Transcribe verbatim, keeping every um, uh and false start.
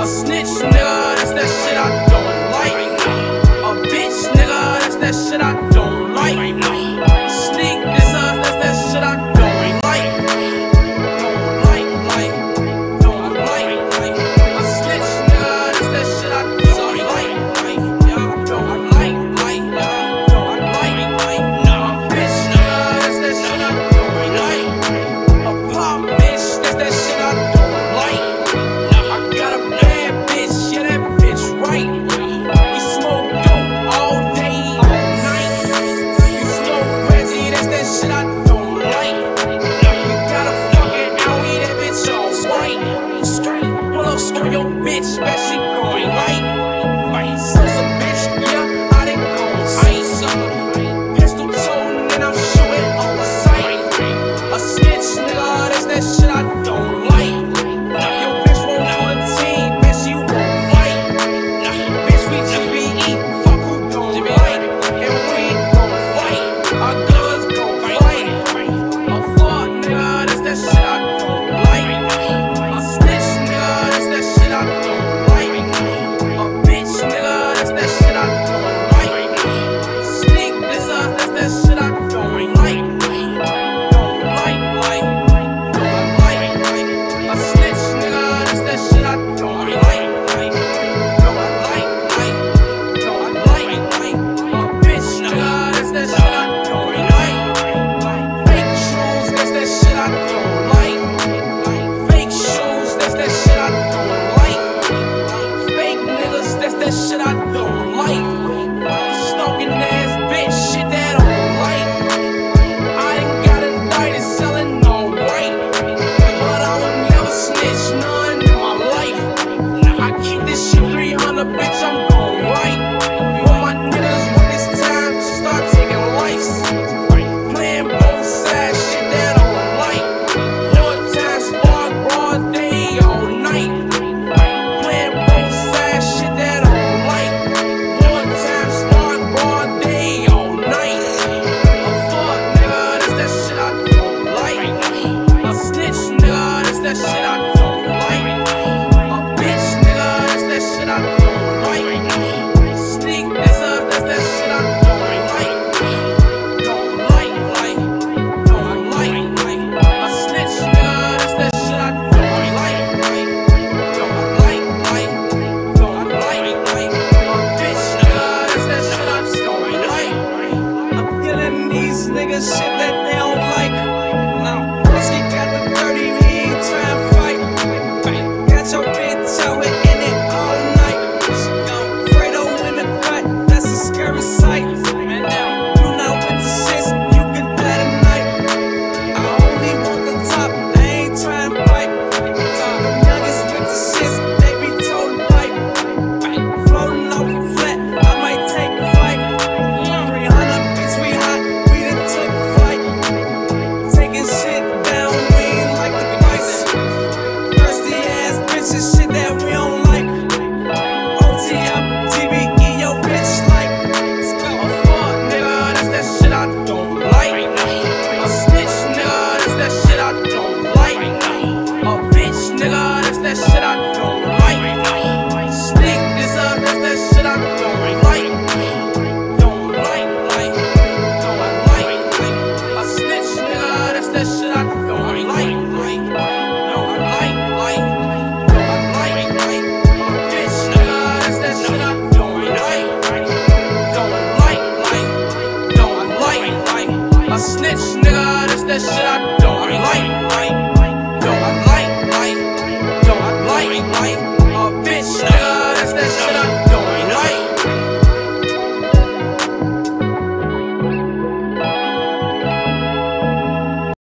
snitch, nigga, that's that shit I don't like. A bitch, nigga, that's that shit I don't like. Sneak this up, that's that shit I don't like. Don't like, like, don't like, like. A snitch, nigga, that's that shit I don't like. Yeah, don't like, like, yeah, don't like, like. Nah, bitch, nigga, that's that shit I don't like. A pop bitch, that's that shit I don't like. I got a bad bitch, yeah, that bitch right. We smoke dope all day, all night. You smoke Reggie, that's that shit I don't like. We got a fucking Audi, that bitch all white. Pull up on your bitch, bet she going right. So some bitch, yeah, I done go ice. Pistol toting and I'm shooting on sight. A snitch, nigga, that's that shit I don't like. Your bitch won't do a team, bitch, you won't fight. Bitch, we just be eating, fuck who don't like. And we ain't gon' fight, our guns gon' fight. A fuck, nigga, that's that shit I don't like. A snitch, nigga, that's that shit I don't like. A bitch, nigga, that's that shit I don't like. Sneak this up, that's that shit I don't like. Don't like, like, don't like, like. A snitch, nigga, that's that shit I don't like. Don't like, like, don't like, like. A bitch, nigga, that's that shit I don't like. Fake shoes, that's that shit I don't like. Fake shoes, that's that shit I don't like. Fake niggas, that's that shit I don't like. Stalking ass bitch, shit that I don't like. I done got a night and selling all right. But I will never snitch none in my life. I keep this shit three hundred, bitch, I'm gon' right. All my niggas when it's time to start taking lives. Playing both sides, shit that I don't like. One time spark, broad day, all night. Playing both sides, shit that I don't like. One time spark, broad day, all night. A fuck, nigga, that's that shit I don't like. A snitch, nigga, that's that shit I don't like. A bitch, nigga, that's that shit I don't like. Sneak this up, that's that shit I don't like. Don't like, like, don't like, like. A snitch, nigga, that's that shit I don't like. Don't like, like, don't like, like. A bitch, nigga, that's that shit I don't like. I'm killing these niggas shit that they don't like. Now, once he got the thirty, he ain't tryna fight. Got your bitch out here in it all night. Fredo in the cut, that's a scary sight. You not with the shits, you can die tonight. I only want the top, I ain't tryna fight. The nuggets with the shits, they be told to fight. Floating off the flat, I might take a flight. three hundred, bitch, we hot, we done took a flight. Taking shit down, we ain't like the price. Thirsty ass bitches, shit that